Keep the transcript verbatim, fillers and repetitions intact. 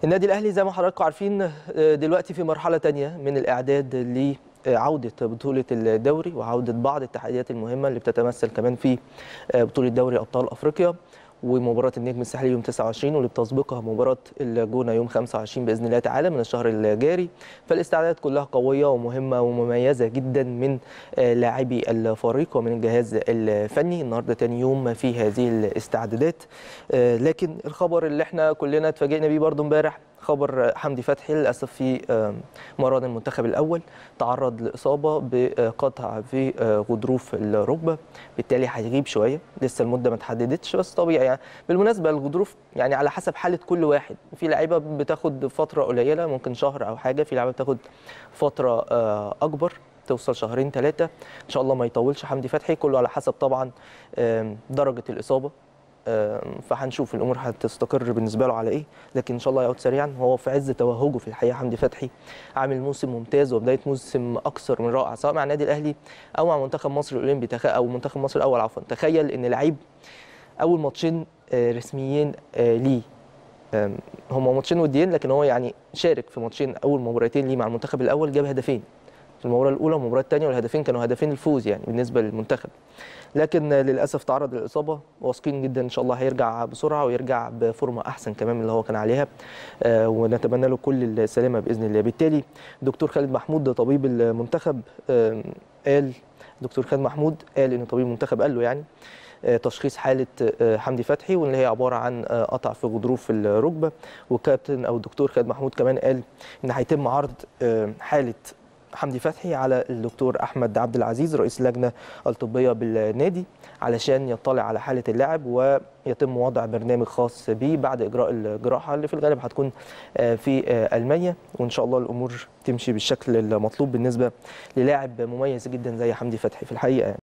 النادي الأهلي زي ما حضراتكم عارفين دلوقتي في مرحلة تانية من الإعداد لعودة بطولة الدوري وعودة بعض التحديات المهمة اللي بتتمثل كمان في بطولة دوري أبطال أفريقيا ومباراة النجم الساحلي يوم تسعة وعشرين واللي بتسبقها مباراة الجونة يوم خمسة وعشرين بإذن الله تعالى من الشهر الجاري. فالاستعدادات كلها قوية ومهمة ومميزة جدا من لاعبي الفريق ومن الجهاز الفني. النهارده تاني يوم في هذه الاستعدادات، لكن الخبر اللي احنا كلنا اتفاجئنا بيه برضو امبارح خبر حمدي فتحي للاسف في مران المنتخب الاول تعرض لاصابه بقطع في غضروف الركبه، بالتالي هيغيب شويه، لسه المده ما اتحددتش بس طبيعي يعني. بالمناسبه الغضروف يعني على حسب حاله كل واحد، في لعيبه بتاخد فتره قليله ممكن شهر او حاجه، في لعيبه بتاخد فتره اكبر توصل شهرين ثلاثه، ان شاء الله ما يطولش حمدي فتحي، كله على حسب طبعا درجه الاصابه، فهنشوف الامور هتستقر بالنسبه له على ايه، لكن ان شاء الله يعود سريعا. هو في عز توهجه في الحقيقه حمدي فتحي، عامل موسم ممتاز وبدايه موسم اكثر من رائع سواء مع النادي الاهلي او مع منتخب مصر الاولمبي او منتخب مصر الاول عفوا. تخيل ان لعيب اول ماتشين رسميين ليه، هم ماتشين وديين، لكن هو يعني شارك في ماتشين اول مباراتين ليه مع المنتخب الاول، جاب هدفين في المباراه الاولى والمباراه الثانيه، والهدفين كانوا هدفين الفوز يعني بالنسبه للمنتخب، لكن للاسف تعرض للاصابه. واثقين جدا ان شاء الله هيرجع بسرعه ويرجع بفورمه احسن كمان من اللي هو كان عليها، آه ونتمنى له كل السلامه باذن الله. بالتالي دكتور خالد محمود طبيب المنتخب آه قال دكتور خالد محمود قال ان طبيب المنتخب قال له يعني آه تشخيص حاله آه حمدي فتحي، وان هي عباره عن آه قطع في غضروف الركبه. والكابتن او الدكتور خالد محمود كمان قال ان هيتم عرض آه حاله حمدي فتحي على الدكتور احمد عبد العزيز رئيس اللجنه الطبيه بالنادي علشان يطلع على حاله اللاعب ويتم وضع برنامج خاص به بعد اجراء الجراحه اللي في الغالب هتكون في المانيا، وان شاء الله الامور تمشي بالشكل المطلوب بالنسبه للاعب مميز جدا زي حمدي فتحي في الحقيقه يعني.